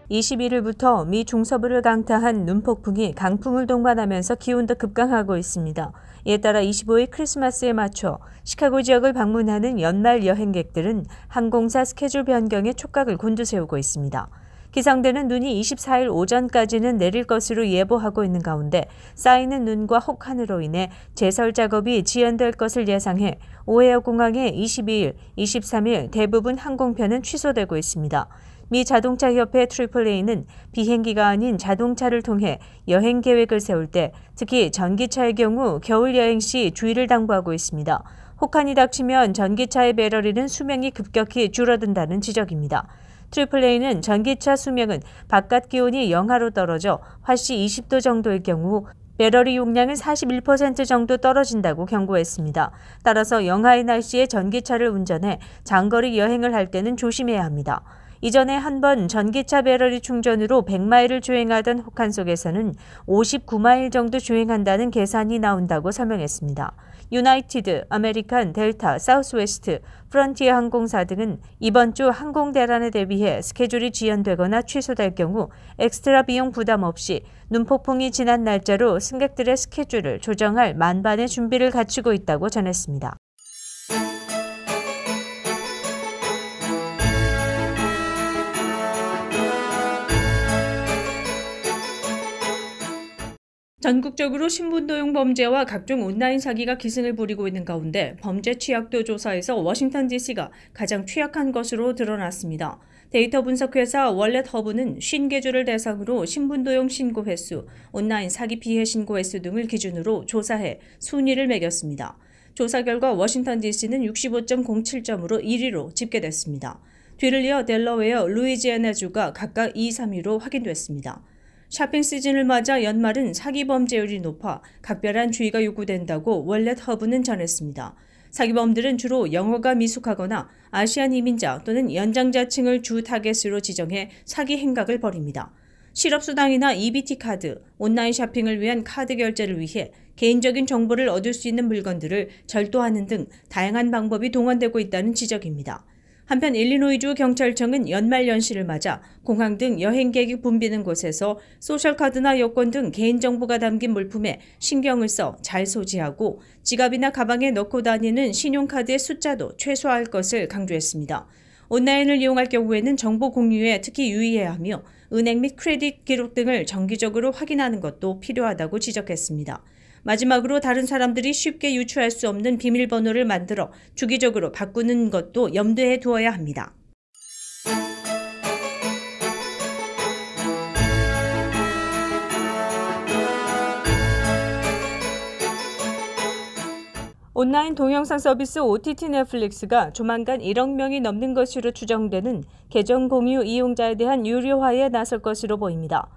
21일부터 미 중서부를 강타한 눈폭풍이 강풍을 동반하면서 기온도 급강하고 있습니다. 이에 따라 25일 크리스마스에 맞춰 시카고 지역을 방문하는 연말 여행객들은 항공사 스케줄 변경에 촉각을 곤두세우고 있습니다. 기상대는 눈이 24일 오전까지는 내릴 것으로 예보하고 있는 가운데 쌓이는 눈과 혹한으로 인해 제설 작업이 지연될 것을 예상해 오헤어 공항의 22일, 23일 대부분 항공편은 취소되고 있습니다. 미 자동차 협회 AAA는 비행기가 아닌 자동차를 통해 여행 계획을 세울 때 특히 전기차의 경우 겨울 여행 시 주의를 당부하고 있습니다. 혹한이 닥치면 전기차의 배터리는 수명이 급격히 줄어든다는 지적입니다. AAA는 전기차 수명은 바깥 기온이 영하로 떨어져 화씨 20도 정도일 경우 배터리 용량은 41% 정도 떨어진다고 경고했습니다. 따라서 영하의 날씨에 전기차를 운전해 장거리 여행을 할 때는 조심해야 합니다. 이전에 한 번 전기차 배터리 충전으로 100마일을 주행하던 혹한 속에서는 59마일 정도 주행한다는 계산이 나온다고 설명했습니다. 유나이티드, 아메리칸, 델타, 사우스웨스트, 프론티어 항공사 등은 이번 주 항공 대란에 대비해 스케줄이 지연되거나 취소될 경우 엑스트라 비용 부담 없이 눈폭풍이 지난 날짜로 승객들의 스케줄을 조정할 만반의 준비를 갖추고 있다고 전했습니다. 전국적으로 신분도용 범죄와 각종 온라인 사기가 기승을 부리고 있는 가운데 범죄 취약도 조사에서 워싱턴 DC가 가장 취약한 것으로 드러났습니다. 데이터 분석 회사 월렛허브는 50개주를 대상으로 신분도용 신고 횟수, 온라인 사기 피해 신고 횟수 등을 기준으로 조사해 순위를 매겼습니다. 조사 결과 워싱턴 DC는 65.07점으로 1위로 집계됐습니다. 뒤를 이어 델러웨어, 루이지애나주가 각각 2, 3위로 확인됐습니다. 쇼핑 시즌을 맞아 연말은 사기 범죄율이 높아 각별한 주의가 요구된다고 월렛허브는 전했습니다. 사기범들은 주로 영어가 미숙하거나 아시안 이민자 또는 연장자층을 주 타겟으로 지정해 사기 행각을 벌입니다. 실업수당이나 EBT 카드, 온라인 쇼핑을 위한 카드 결제를 위해 개인적인 정보를 얻을 수 있는 물건들을 절도하는 등 다양한 방법이 동원되고 있다는 지적입니다. 한편 일리노이주 경찰청은 연말 연시를 맞아 공항 등 여행객이 붐비는 곳에서 소셜카드나 여권 등 개인정보가 담긴 물품에 신경을 써 잘 소지하고 지갑이나 가방에 넣고 다니는 신용카드의 숫자도 최소화할 것을 강조했습니다. 온라인을 이용할 경우에는 정보 공유에 특히 유의해야 하며 은행 및 크레딧 기록 등을 정기적으로 확인하는 것도 필요하다고 지적했습니다. 마지막으로 다른 사람들이 쉽게 유추할 수 없는 비밀번호를 만들어 주기적으로 바꾸는 것도 염두에 두어야 합니다. 온라인 동영상 서비스 OTT 넷플릭스가 조만간 1억 명이 넘는 것으로 추정되는 계정 공유 이용자에 대한 유료화에 나설 것으로 보입니다.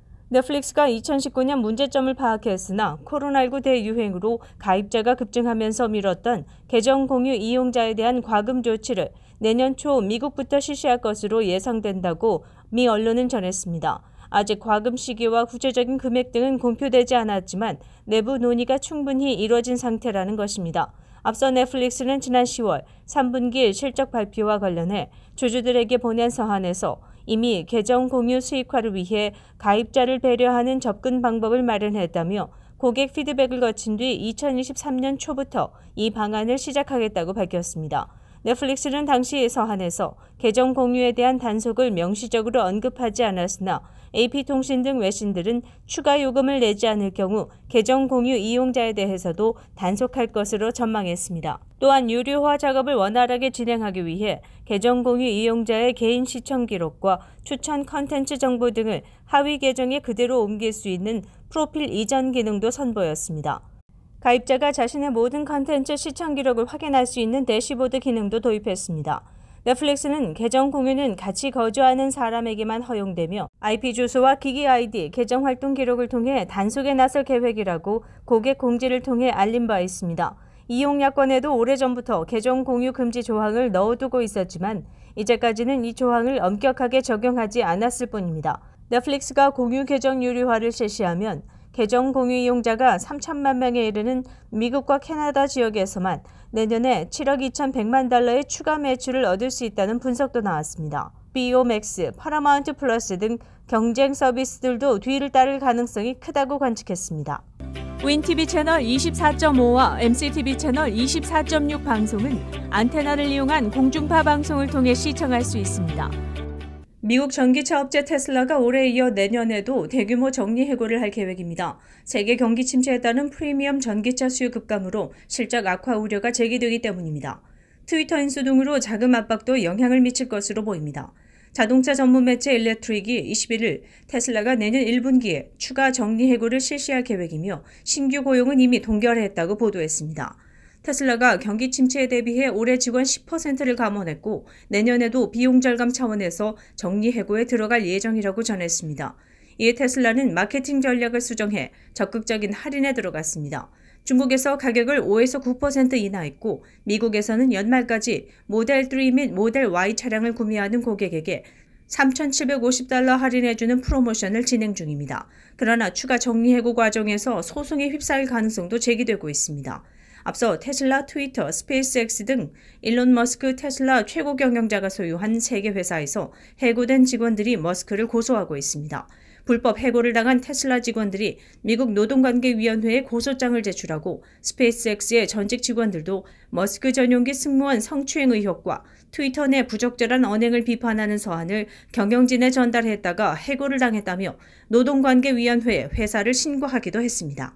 넷플릭스가 2019년 문제점을 파악했으나 코로나19 대유행으로 가입자가 급증하면서 미뤘던 계정 공유 이용자에 대한 과금 조치를 내년 초 미국부터 실시할 것으로 예상된다고 미 언론은 전했습니다. 아직 과금 시기와 구체적인 금액 등은 공표되지 않았지만 내부 논의가 충분히 이뤄진 상태라는 것입니다. 앞서 넷플릭스는 지난 10월 3분기 실적 발표와 관련해 주주들에게 보낸 서한에서 이미 계정 공유 수익화를 위해 가입자를 배려하는 접근 방법을 마련했다며 고객 피드백을 거친 뒤 2023년 초부터 이 방안을 시작하겠다고 밝혔습니다. 넷플릭스는 당시 서한에서 계정 공유에 대한 단속을 명시적으로 언급하지 않았으나 AP통신 등 외신들은 추가 요금을 내지 않을 경우 계정 공유 이용자에 대해서도 단속할 것으로 전망했습니다. 또한 유료화 작업을 원활하게 진행하기 위해 계정 공유 이용자의 개인 시청 기록과 추천 컨텐츠 정보 등을 하위 계정에 그대로 옮길 수 있는 프로필 이전 기능도 선보였습니다. 가입자가 자신의 모든 컨텐츠 시청 기록을 확인할 수 있는 대시보드 기능도 도입했습니다. 넷플릭스는 계정 공유는 같이 거주하는 사람에게만 허용되며 IP 주소와 기기 아이디, 계정 활동 기록을 통해 단속에 나설 계획이라고 고객 공지를 통해 알린 바 있습니다. 이용 약관에도 오래전부터 계정 공유 금지 조항을 넣어두고 있었지만 이제까지는 이 조항을 엄격하게 적용하지 않았을 뿐입니다. 넷플릭스가 공유 계정 유료화를 실시하면 계정 공유 이용자가 3천만 명에 이르는 미국과 캐나다 지역에서만 내년에 7억 2,100만 달러의 추가 매출을 얻을 수 있다는 분석도 나왔습니다. HBO Max, 파라마운트 플러스 등 경쟁 서비스들도 뒤를 따를 가능성이 크다고 관측했습니다. 윈TV 채널 24.5와 MCTV 채널 24.6 방송은 안테나를 이용한 공중파 방송을 통해 시청할 수 있습니다. 미국 전기차 업체 테슬라가 올해 이어 내년에도 대규모 정리 해고를 할 계획입니다. 세계 경기 침체에 따른 프리미엄 전기차 수요 급감으로 실적 악화 우려가 제기되기 때문입니다. 트위터 인수 등으로 자금 압박도 영향을 미칠 것으로 보입니다. 자동차 전문 매체 일렉트릭이 21일 테슬라가 내년 1분기에 추가 정리 해고를 실시할 계획이며 신규 고용은 이미 동결했다고 보도했습니다. 테슬라가 경기 침체에 대비해 올해 직원 10%를 감원했고 내년에도 비용 절감 차원에서 정리 해고에 들어갈 예정이라고 전했습니다. 이에 테슬라는 마케팅 전략을 수정해 적극적인 할인에 들어갔습니다. 중국에서 가격을 5에서 9% 인하했고 미국에서는 연말까지 모델 3 및 모델 Y 차량을 구매하는 고객에게 $3,750 할인해주는 프로모션을 진행 중입니다. 그러나 추가 정리 해고 과정에서 소송에 휩싸일 가능성도 제기되고 있습니다. 앞서 테슬라, 트위터, 스페이스X 등 일론 머스크 테슬라 최고 경영자가 소유한 세계 회사에서 해고된 직원들이 머스크를 고소하고 있습니다. 불법 해고를 당한 테슬라 직원들이 미국 노동관계위원회에 고소장을 제출하고 스페이스X의 전직 직원들도 머스크 전용기 승무원 성추행 의혹과 트위터 내 부적절한 언행을 비판하는 서한을 경영진에 전달했다가 해고를 당했다며 노동관계위원회에 회사를 신고하기도 했습니다.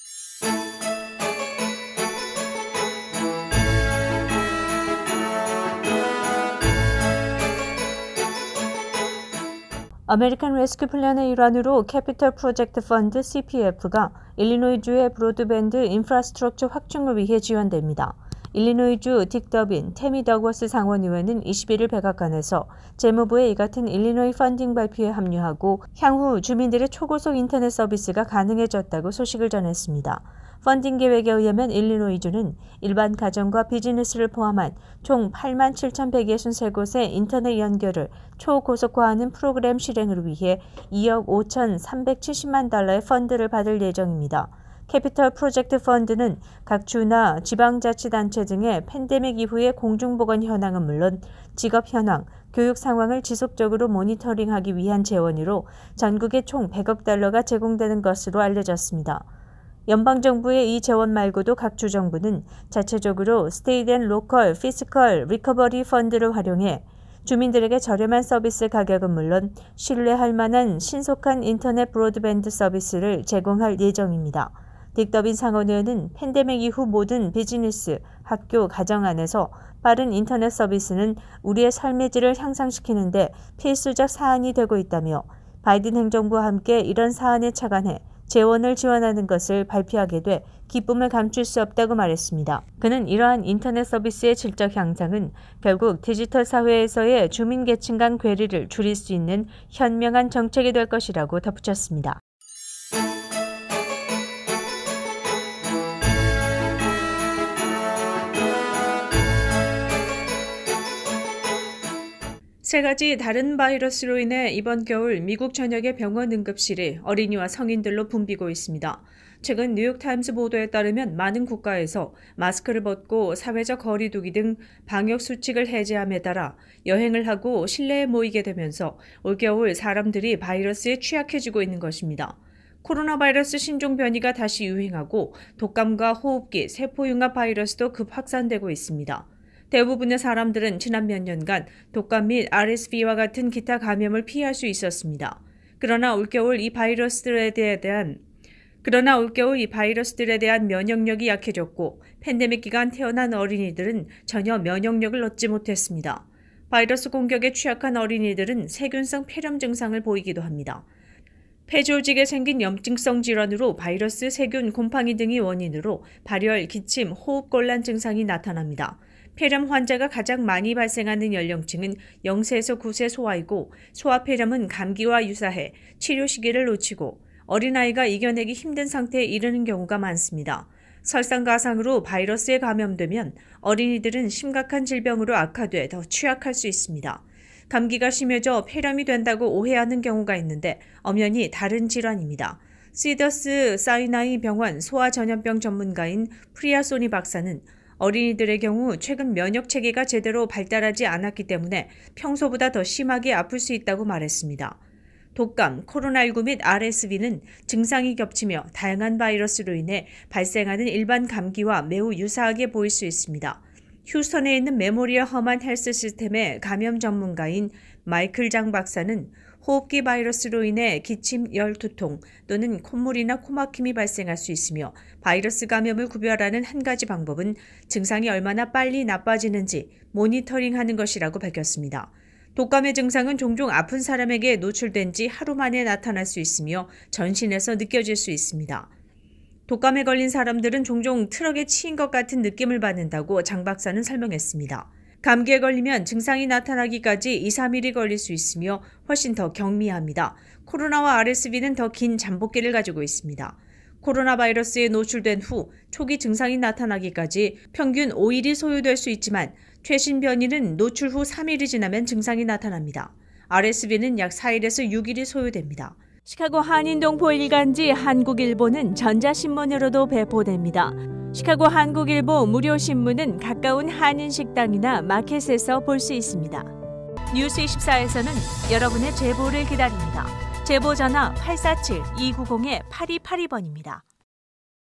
아메리칸 레스큐 플랜의 일환으로 캐피털 프로젝트 펀드 CPF가 일리노이주의 브로드밴드 인프라스트럭처 확충을 위해 지원됩니다. 일리노이주 딕 더빈, 태미 더거스 상원의원은 21일 백악관에서 재무부의 이 같은 일리노이 펀딩 발표에 합류하고 향후 주민들의 초고속 인터넷 서비스가 가능해졌다고 소식을 전했습니다. 펀딩 계획에 의하면 일리노이주는 일반 가정과 비즈니스를 포함한 총 87,163곳의 인터넷 연결을 초고속화하는 프로그램 실행을 위해 2억 5,370만 달러의 펀드를 받을 예정입니다. 캐피털 프로젝트 펀드는 각 주나 지방자치단체 등의 팬데믹 이후의 공중보건 현황은 물론 직업 현황, 교육 상황을 지속적으로 모니터링하기 위한 재원으로 전국에 총 100억 달러가 제공되는 것으로 알려졌습니다. 연방정부의 이 재원 말고도 각 주정부는 자체적으로 스테이트 앤 로컬 피스컬 리커버리 펀드를 활용해 주민들에게 저렴한 서비스 가격은 물론 신뢰할 만한 신속한 인터넷 브로드밴드 서비스를 제공할 예정입니다. 딕 더빈 상원의원은 팬데믹 이후 모든 비즈니스, 학교, 가정 안에서 빠른 인터넷 서비스는 우리의 삶의 질을 향상시키는 데 필수적 사안이 되고 있다며 바이든 행정부와 함께 이런 사안에 착안해 재원을 지원하는 것을 발표하게 돼 기쁨을 감출 수 없다고 말했습니다. 그는 이러한 인터넷 서비스의 질적 향상은 결국 디지털 사회에서의 주민 계층 간 괴리를 줄일 수 있는 현명한 정책이 될 것이라고 덧붙였습니다. 세 가지 다른 바이러스로 인해 이번 겨울 미국 전역의 병원 응급실이 어린이와 성인들로 붐비고 있습니다. 최근 뉴욕타임스 보도에 따르면 많은 국가에서 마스크를 벗고 사회적 거리 두기 등 방역 수칙을 해제함에 따라 여행을 하고 실내에 모이게 되면서 올겨울 사람들이 바이러스에 취약해지고 있는 것입니다. 코로나 바이러스 신종 변이가 다시 유행하고 독감과 호흡기, 세포융합 바이러스도 급 확산되고 있습니다. 대부분의 사람들은 지난 몇 년간 독감 및 RSV와 같은 기타 감염을 피할 수 있었습니다. 그러나 올겨울 이 바이러스들에 대한 면역력이 약해졌고 팬데믹 기간 태어난 어린이들은 전혀 면역력을 얻지 못했습니다. 바이러스 공격에 취약한 어린이들은 세균성 폐렴 증상을 보이기도 합니다. 폐조직에 생긴 염증성 질환으로 바이러스, 세균, 곰팡이 등이 원인으로 발열, 기침, 호흡곤란 증상이 나타납니다. 폐렴 환자가 가장 많이 발생하는 연령층은 0세에서 9세 소아이고 소아폐렴은 감기와 유사해 치료 시기를 놓치고 어린아이가 이겨내기 힘든 상태에 이르는 경우가 많습니다. 설상가상으로 바이러스에 감염되면 어린이들은 심각한 질병으로 악화돼 더 취약할 수 있습니다. 감기가 심해져 폐렴이 된다고 오해하는 경우가 있는데 엄연히 다른 질환입니다. 시더스 사이나이 병원 소아전염병 전문가인 프리아 소니 박사는 어린이들의 경우 최근 면역 체계가 제대로 발달하지 않았기 때문에 평소보다 더 심하게 아플 수 있다고 말했습니다. 독감, 코로나19 및 RSV는 증상이 겹치며 다양한 바이러스로 인해 발생하는 일반 감기와 매우 유사하게 보일 수 있습니다. 휴스턴에 있는 메모리얼 허만 헬스 시스템의 감염 전문가인 마이클 장 박사는 호흡기 바이러스로 인해 기침, 열, 두통 또는 콧물이나 코막힘이 발생할 수 있으며 바이러스 감염을 구별하는 한 가지 방법은 증상이 얼마나 빨리 나빠지는지 모니터링하는 것이라고 밝혔습니다. 독감의 증상은 종종 아픈 사람에게 노출된 지 하루 만에 나타날 수 있으며 전신에서 느껴질 수 있습니다. 독감에 걸린 사람들은 종종 트럭에 치인 것 같은 느낌을 받는다고 장 박사는 설명했습니다. 감기에 걸리면 증상이 나타나기까지 2-3일이 걸릴 수 있으며 훨씬 더 경미합니다. 코로나와 RSV는 더 긴 잠복기를 가지고 있습니다. 코로나 바이러스에 노출된 후 초기 증상이 나타나기까지 평균 5일이 소요될 수 있지만 최신 변이는 노출 후 3일이 지나면 증상이 나타납니다. RSV는 약 4일에서 6일이 소요됩니다. 시카고 한인동포 일간지 한국일보는 전자신문으로도 배포됩니다. 시카고 한국일보 무료신문은 가까운 한인식당이나 마켓에서 볼 수 있습니다. 뉴스24에서는 여러분의 제보를 기다립니다. 제보 전화 847-290-8282번입니다.